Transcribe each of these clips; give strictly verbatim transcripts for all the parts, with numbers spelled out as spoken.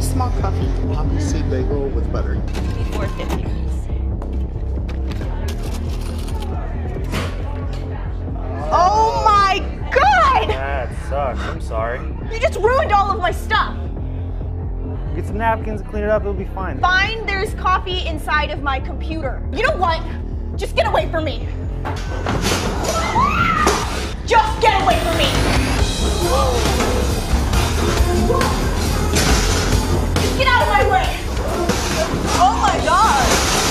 small coffee. Poppy seed bagel with butter. four fifty, please. Oh my God! That sucks. I'm sorry. You just ruined all of my stuff. Get some napkins and clean it up. It'll be fine. Fine, there's coffee inside of my computer. You know what? Just get away from me. Just get away from me. Just get out of my way. Oh my God.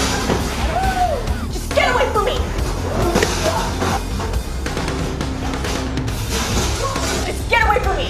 Just get away from me. Just get away from me.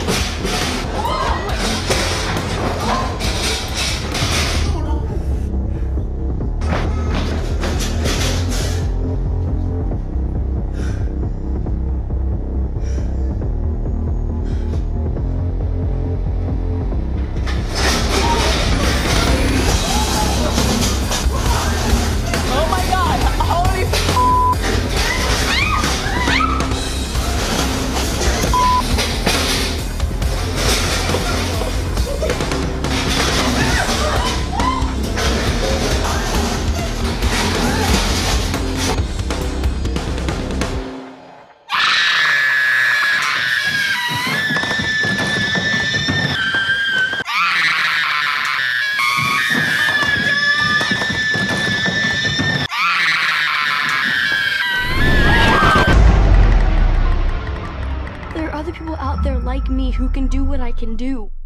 There are other people out there like me who can do what I can do.